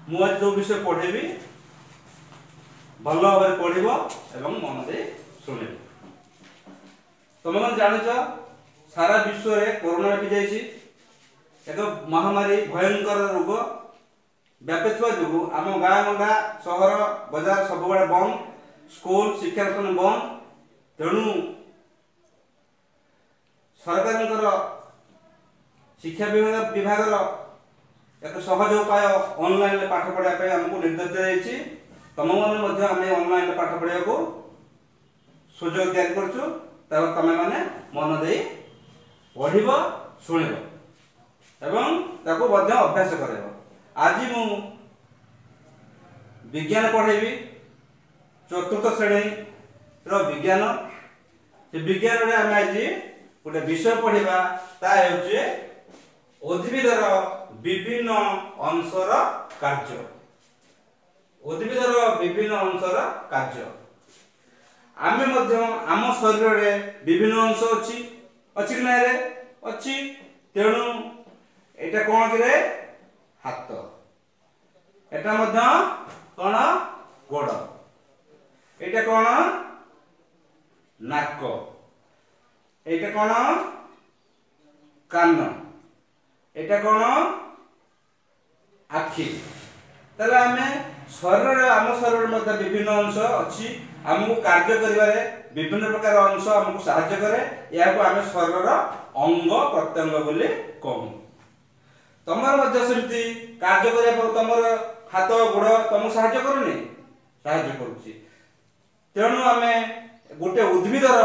मु आज जो विषय पढ़ेबी भल भाव पढ़ एवं मन दे शुण। तुम मैंने जान सारा विश्व रे कोरोना व्यापी जाइए एक महामारी भयंकर रोग व्यापी जो आम गाँ गंडा सहर बजार सब बंद स्कूल शिक्षानुष्ठान बंद तेणु सरकार शिक्षा विभाग एक सहज उपाय ऑनलाइन पाठ पढ़ाई आमको निर्देश दी तुम मैंने ऑनलाइन पाठ पढ़ा को सुजोग तैयारी करछु तुम मैंने मन दे पढ़ शुण एवं ताको अभ्यास कर। आज मु विज्ञान पढ़ेबी चतुर्थ श्रेणी विज्ञान से विज्ञान रे आम आज गोटे विषय पढ़ा ता उद्भिदर विभिन्न अंशर कार्य। उद्भिदर विभिन्न अंशर कार्य आमे मध्य आम शरीर रे विभिन्न अंश अच्छी अच्छी कि नहीं रे अच्छी तेणु एटा कौन कि हाथ एटा मध्य कौन गोड़ एटा कौन नाक एटा कौन कान एटा कौन आखि ताले आमे शरीर आम शरीर मध्य विभिन्न अंश अच्छी आमको कार्य करिवारे विभिन्न प्रकार अंश आमको सहाय्य करे या को आमे शरीर अंग प्रत्यंग बोली कहू। तमर मध्य सेमती कार्य करिया पर तमर हाथ गोड़ तुमको सहाय्य करूनी सहाय्य करूची तेणु आमे गोटे उद्भिदर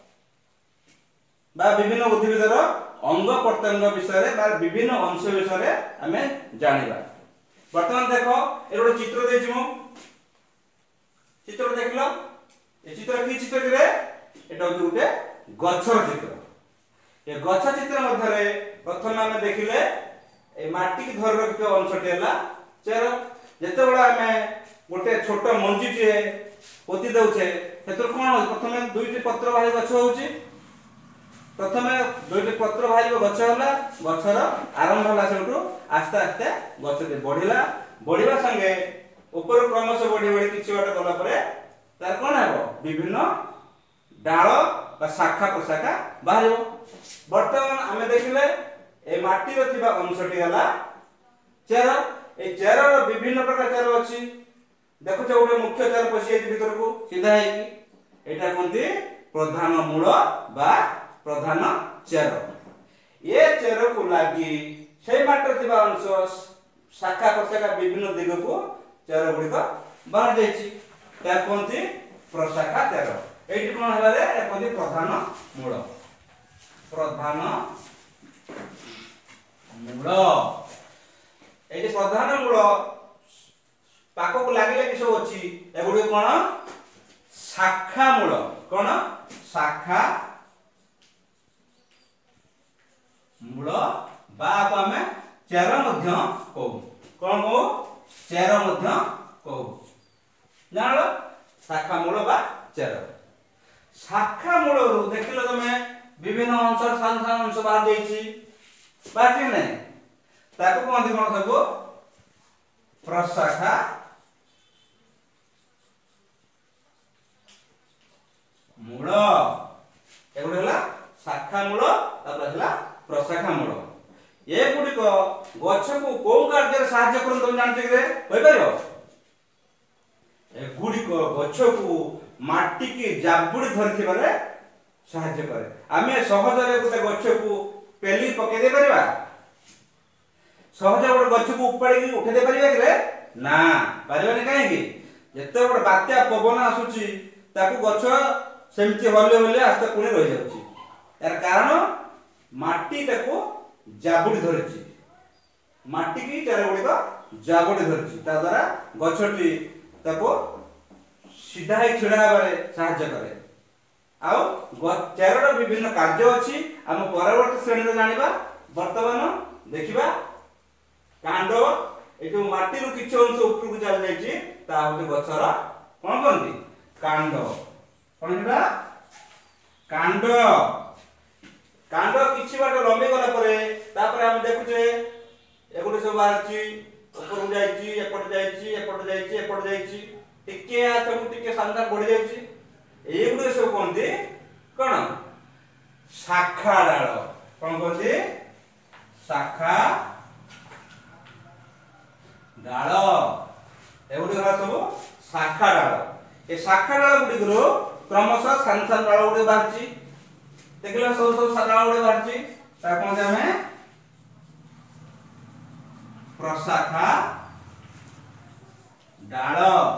बा विभिन्न उद्भिदर अंग प्रत्यंग विषय बा विभिन्न अंश विषय आमे जानिबा। वर्तमान देख ए गोटे चित्र देछि मु चित्र देखलो ए चित्र की चित्र रे एटा होते गोटे गछर चित्र। ए गछ चित्र मध्य रे प्रथम आमे देखिले ए माटी की धर रखित अंशटी हला चेर जते बडा आमे गोटे छोट मंजी टे पोती दउछे हेतर कोन प्रथमे दुईटी पत्र बाहरी गछ होउची प्रथमे दुईटी पत्र बाहरी गछ हला गछर आरंभ हला सेटू आस्ते आस्ते गछटे बढ़िला बढ़िबा संगे ऊपर क्रमशः बढ़ी बढ़ी किछि बाटा गला परे तार कोन हेबो विभिन्न डाळ बा शाखा प्रशाखा बाहरिबो। वर्तमान आमे देखिले ए माटी रो थिबा अंशटी हला चेर ए चेर रो विभिन्न प्रकार चेर अछि देखो जे गोटे मुख्य चेर पसी भीतर को सीधा है कि एटा कोनती प्रधान मूल बा प्रधान चेर ये चेर को लागि से माटर थिबा अंश शाखा प्रशाखा विभिन्न दिग को चेर गुडी को बाहर जाईची त्या कोनती प्रशाखा चेर एठी कोन हला रे ए कोनती प्रधान मूल एठी प्रधान मूल पाको को लागिले कि सब अछि एगुडी कोन शाखा मूल कोन शाखा मूल बा आमे चेर मध्य कहू कोन को चेर मध्य कहू जानलो शाखा मूल बा चेर। शाखा मूल रु देखिलो तमे विभिन्न अंश सान सान अंश बाहर देछि बाकी नै ताको कोन सब प्रशाखा मूल एगुडी हला शाखा मूल तापर हला प्रशाखा मूल ए गुडी को गछ को को कार्य सहाय्य करन तुम जानते कि रे होय परबो ए गुडी को गछ को माटी की जाबुडी धरथि बारे सहाय्य करे। आमे सहज रे गोटे गछ को पेली पके दे परबा सहज गोटे गछ को उपाड़ी की उठे दे परबा कि रे ना परबा नै काहे कि जते गोटे बात्या पवन आसुची ताकू गछ सेमति हले हले आस्ते पुणी रहि जाउची यार कारण माटी ताको जाबुडी धरछि माटी की चार गुडी को जाबुडी धरछि ता द्वारा गछटी ताको सीधा ही छिड़ा बारे सहाय्य करे। आउ चारोटा विभिन्न कार्य अछि हम परवर्ती श्रेणी रे जानिबा। वर्तमान देखिबा कांड ए जो माटी रु किछ अंश ऊपर को चल जायछि ता होते गछर कोन कोनती कांड कोन हेबा कांड कांड किछि बाट लंबी गला परे तापर हम देखुचे एगुडी सब बाहरछि ऊपर जाइछि एपट जाइछि एपट जाइछि एपट जाइछि टिके सब टिके सानसा बढ़ी जाइछि एई गुडे सब कोनती कोन शाखा डाल कोन कोनती शाखा डाल एगुडी हला सब शाखा डाल ए शाखा डाल गुडी गुरो क्रमशः सानसा डाल गुडी बाहरछि देखिला सब सब शाखा डाल गुडी बाहरछि ता कोन हमें प्रशाखा डाल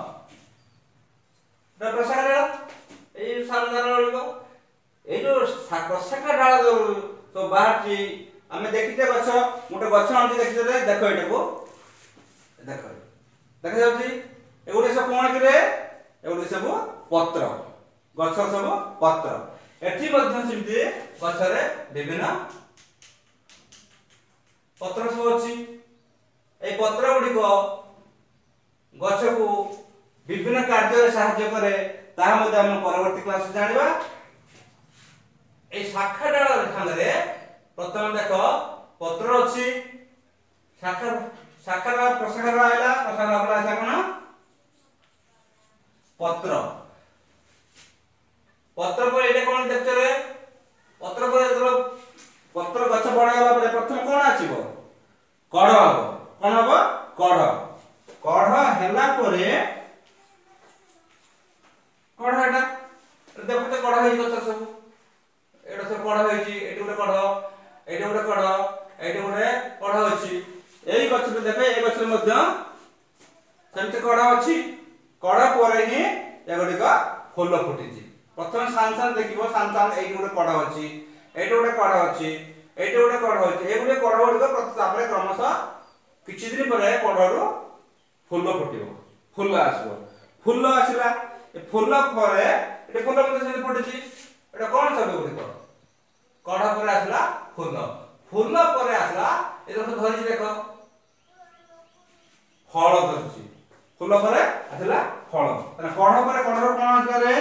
प्रशाखा डाल ए सानसा डाल को ए जो प्रशाखा डाल तो बाहरछि हमें देखिते गछ मोटे गछ आंटी देखिते देखो एटा को देखो देखा जाउछि एगुडे सब कोन करे एगुडे सब पत्र गछ सब पत्र एठी मध्य सिमते गछरे विभिन्न पत्र सब अछि ए पत्र गुडी को गछ को विभिन्न कार्य रे सहायता करे ता मध्ये हम परवर्ती क्लास जानिबा ए शाखा डाल संगे प्रथम देखो पत्र अछि शाखा शाखा डाल प्रशाखा डाल आइला प्रशाखा डाल आइला कोन पत्र पत्र पर एटा कोन देखते रे पत्र पर जरो पत्र गछ बडा गला पर प्रथम कोन आछिबो कढ हबो कोन हबो कढ कढ हैला परे कढ एटा देखते कढ होई गछ सब एटा सब कढ होईची एटी गोटे कढ एटी गोटे कढ एटी गोटे कढ अछि एई गछ रे देखे ए गछ रे मध्य सेमते कढ अछि कढ परे ही एगुडी का फूल फुटिची प्रथम सानसान देखिबो सानसान एटी गोटे कढ अछि एटी गोटे कढ अछि एटी गोटे कढ अछि ए गोटे कढ गोटे तापरे क्रमशः किछि दिन परे कढरू फूल फुटिबो फूल आसबो फूल आसिला ए फूल परे एटी फूल मते से फुटिची एटा कोन सब गुडी कढ परे आसला फूल फूल परे आसला ए देखो धरिछि देखो फल धरिछि फूल परे आसला फल तने कढ परे कढर कोन आसला रे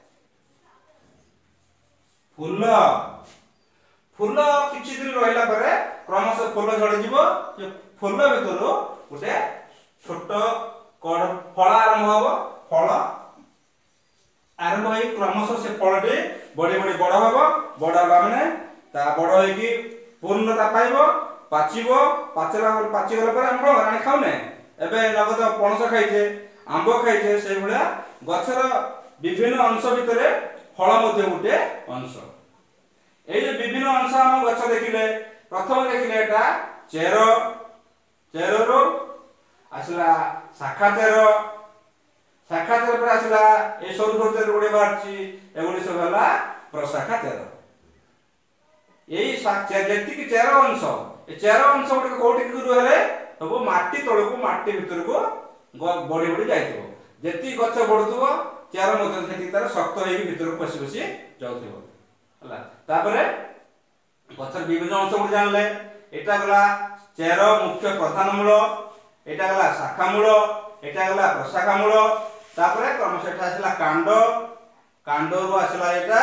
फूल फूल किछि दिन रहिला परे क्रमशः फूल झड़ी जिवो फूल भितरो गोटे छोट कढ फल आरंभ हबो फल आरंभ होई क्रमशः से फलटे बड़ी बड़ी बड़ हबो बड़ हबा माने ता बड़ होई कि पूर्णता पाइबो पाचिबो पाचला पाची गला पर हम राणी खाउने एबे नगद पणस खाइछे आंबो खाइछे सेइ भलिया गछर विभिन्न अंश भितरे फल मध्ये गोटे अंश ए जे विभिन्न अंश हम गछ देखिले प्रथम देखिले एटा चेर चेररो आसला शाखा चेर पर आसला ए सरू सरू चेर गुडे बारची एगुडी सब हला प्रशाखा चेर एई जेति कि चेर अंश ए चेर अंश गुडे कोठी गुरु हेले सब माटी तळको माटी भितर को बड़ी बड़ी जाइतो जेति गछ बढुतो चेर मध्ये सेति तार शक्त होई भितर को पसी पसी जाउथिबो हला तापरे गछर विभिन्न अंश गुडे जानले एटा गला चेर मुख्य प्रधान मूल एटा गला शाखा मूल एटा गला प्रशाखा मूल तापरे क्रमशः एटा आसला कांड कांडरो आसला एटा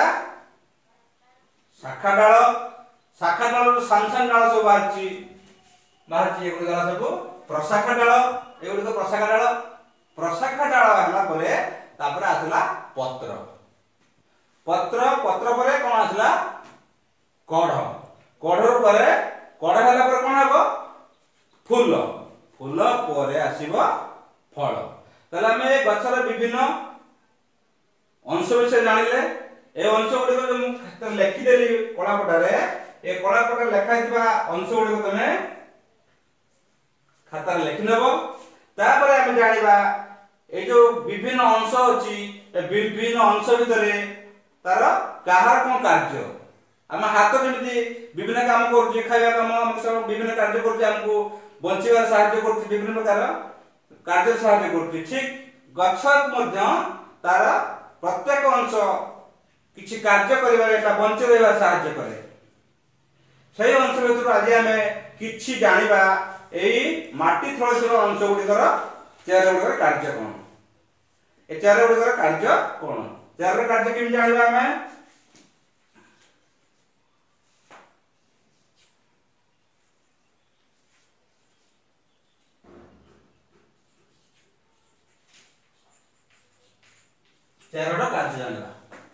शाखा डाल सानसान डाल सब बाहरची एगुडी गला सब प्रशाखा डाल एगुडी को प्रशाखा डाल हला परे तापरे आसला पत्र पत्र पत्र परे कोन आसला कढ कढर परे कढ हला परे कोन हबो फूल फूल परे आसीबो फल तले हमें गछर विभिन्न अंश विषय जानिले ए अंश गुडी को जो लेखि देली कलापटा रे ए कलापटा लेखा दिबा अंश गुडी को तमे खाता लेखि नेबो तापरे हम जानिबा ए जो विभिन्न अंश अछि ए विभिन्न अंश भितरे तार काहार कोन कार्य हम हाथ जेमिति विभिन्न काम करूची खाଇବା काम हम सब विभिन्न कार्य करूची हमको बंचिबार सहायता करूची विभिन्न प्रकार कार्य सहायता करूची ठीक गछ मध्य तार प्रत्येक अंश किछि कार्य करिबा एटा बंचि रहबा सहायता करे सही अंश भितर आज हमें किछि जानिबा एई माटी थळसर अंश गुडीकर चेर गुडीकर कार्य कोन ए चेर गुडीकर कार्य कोन चेर कार्य किम जानिबा हमें चेरर कार्य जानिबा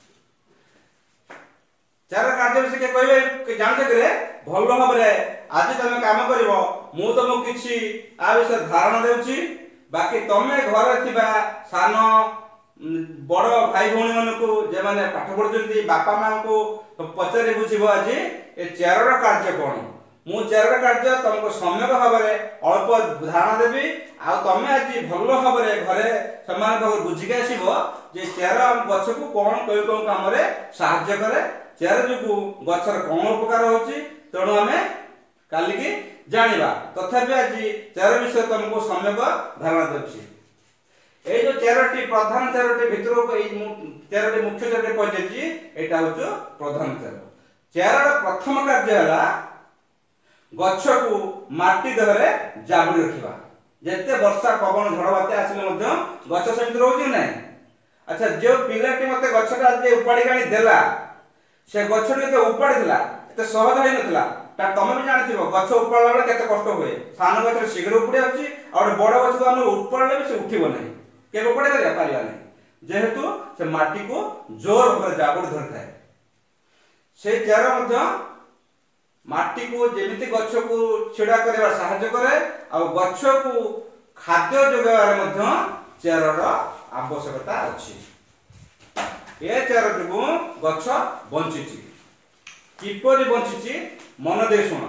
चेरर कार्य विषय के कहबे जानते करे भलो भाबरे आज तमे काम करिवो मु तुमको किछि आ विषय धारणा देउछि बाकी तमे घर थिबा सानो बड़ भाई भौणी मानकु जे माने पाठ पढुचंती बापा मां को पचारे बुझिबो आज ए चेरर कार्य कोन मु चेरर कार्य तुमको सम्यक भाबरे अल्प धारणा देबी आ तमे आज भलो भाबरे घरे समान भाव बुझिके आसीबो जे चेरर गछ को कोन कोइ कोन काम रे सहाय्य करे चेरर जुगु गछर कोन उपकार होची तेणु आमे काली की जानिबा तथापि आज चेरर विषय तुमको सम्यक धारणा देउछि ए जो चेरटी प्रधान चेरटी भितर को ए चेरटी मुख्य चेरटी पजेछि एटा होचो प्रधान चेर चेरर प्रथम कार्य हला गछ को माटी देहरे जाबुड़ी रखिबा जेते वर्षा पवन झड़ बाते आसिले मध्य गछ समित रहउछि नै अच्छा जो पिलाटी मते गछटा जे उपाड़ी गाणी देला से गछटी के उपाड़ी दिला एते सहज होई नथिला ता तमे भी जानिथिबो गछ उपाड़ला बेले केते कष्ट होय सान गछ शीघ्र उपाड़ी आछि और बड़ गछ को हम उपाड़ले भी से उठिबो नै के उपाड़ी करिया पारिया नै जेहेतु से माटी को जोर भाबरे जाबुड़ी धरथाय से चेर मध्य माटी को जेमिति गछ को छिड़ा करबा सहायता करे आ गछ को खाद्य जोगार मध्य चेरर आवश्यकता अछि ए चेर जुगु गछ बंचिछि किपरि बंचिछि मन दे सुन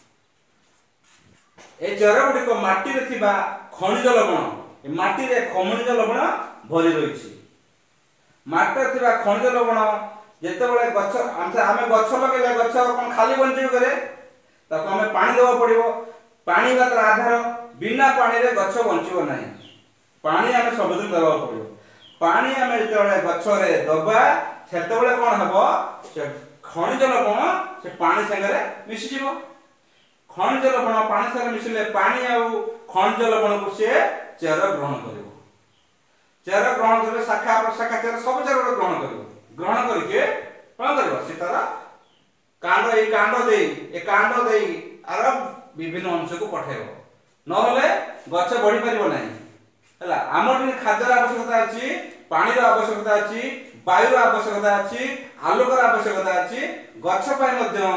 ए चेर गुडी को माटी रे थिबा खनिज लवण ए माटी रे खनिज लवण भरि रहिछि माटी थिबा खनिज लवण जेते बेले गछ आमे गछ लगेले गछ कोन खाली बंचिबो करे ताको आमे पानी देबो पड़िबो पानी मात्र आधार बिना पानी रे गछ बंचिबो नाही पानी आमे सबदिन देबो पड़िबो पानी आमे जेते बेले गछ रे दबा सेते बेले कोन हबो से खनिज लवण से पानी संगे मिसि जिवो खनिज लवण पानी संगे मिसिले पानी आ खनिज लवण को से चेर ग्रहण करिवो चेर ग्रहण करले शाखा प्रशाखा चेर सब चेर ग्रहण करिवो ग्रहण करके कोन करबो से तारा कांड देई आर विभिन्न अंश को पठाइबो न होले गछ बढ़ी परिबो नाही हला हमर दिन खाद्यर आवश्यकता अछि पानी रो आवश्यकता अछि वायु रो आवश्यकता अछि आलोक रो आवश्यकता अछि गछ पय मध्य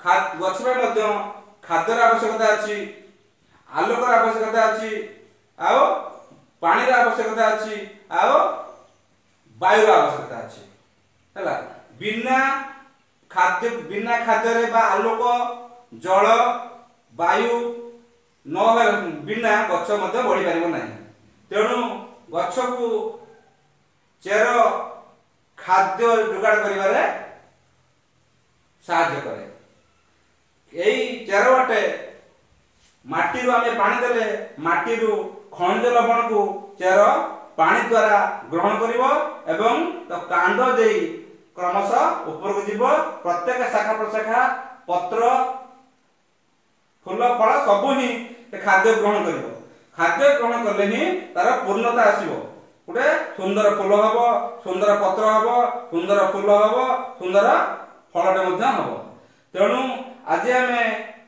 खाद्यर आवश्यकता अछि आलोक रो आवश्यकता अछि आ पानी रो आवश्यकता अछि आ वायु रो आवश्यकता अछि हला बिना खाद्य रे बा आलोक जल वायु न बिना गछ मध्य बढ़ी परिबो नाही तेणु गछ को चेर खाद्य जुगाड़ करिबारे सहायता करे एई चेर बाटे माटी रो आमे पानी देले माटी रो खनिज लवण को चेर पानी द्वारा ग्रहण करिवो एवं तो कांड देई क्रमशः ऊपर को जीव प्रत्येक शाखा प्रशाखा पत्र फूल फल सब ही खाद्य ग्रहण करिवो खाद्य ग्रहण करले ही तार पूर्णता आसीबो गुटे सुंदर फूल हबो सुंदर पत्र हबो सुंदर फूल हबो सुंदर फलटे मध्य हबो तेणु आज आमे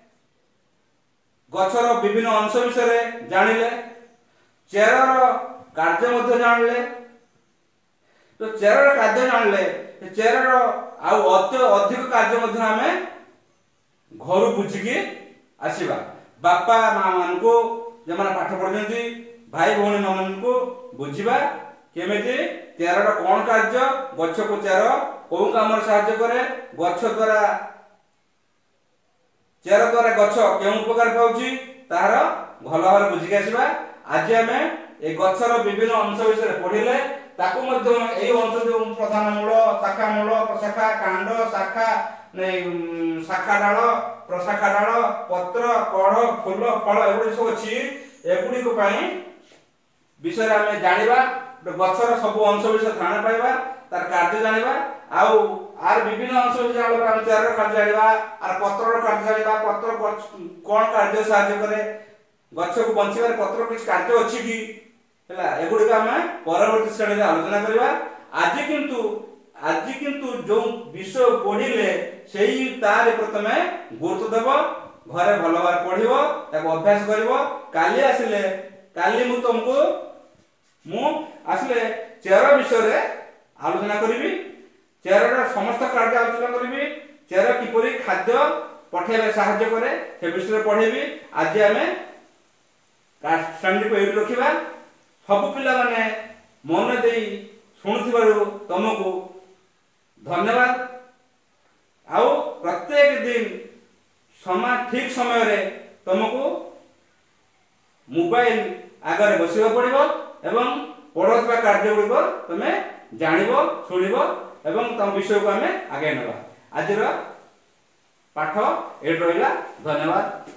गछर विभिन्न अंश विषय जानिले चेरर कार्य मध्य जानले तो चेरर कार्य जानले चेरर आउ अधिक कार्य मध्य आमे घर बुझिकी आसीबा बापा मां मान को जे माने पाठ पढुचंती भाई भौणी मान को बुझिबा केमिति चेरर कोन कार्य गछ को चेर को काम रे सहायता करे गछ द्वारा चेर द्वारा गछ के उपकार पाउची तार भल भाव बुझिकी आसीबा आज आमे ए गछर विभिन्न अंश विषय पढिले ताकू मध्य एई अंश जो प्रधान मूल प्रशाखा कांड शाखा शाखा डाल प्रशाखा डाल पत्र कढ़ फूल फल एगुडी सब अछि एगुडी को पई विषय आमे जानिबा गछर सब अंश विषय ध्यान पाइबा तार कार्य जानिबा आउ आर विभिन्न अंश विषय जानिबा आमे चेर कार्य जानिबा आर पत्रर कार्य जानिबा पत्र कोन कार्य सहायता करे गछ को बंचिबार पत्र किछ कार्य अछि कि हला एगुडी का हम परवर्ती श्रेणी रे आलोचना करबा आज किंतु जो विषय पढिले सेही तार प्रथमे गुरुत्व देबो घरे भलो बार पढिबो ताको अभ्यास करबो काली मु तुमको आसले चेर विषय रे आलोचना करी चेयर समस्त कार्य आलोचना करी चेयर किपरि खाद्य पठेबे साहाय्य करे से विषय पढ़ेबी। आज आम श्रेणी को ये रखा सब पिला माने मन दे शुणुथिबारु तुमको धन्यवाद। आउ प्रत्येक दिन ठीक समय रे तुमको मोबाइल आगे बसवा पड़ो एवं पढ़ुवा कार्य गुड़िक तुम्हें जानव शुणव एवं तुम विषय को आम आगे नवा। आज पाठ ये रहा। धन्यवाद।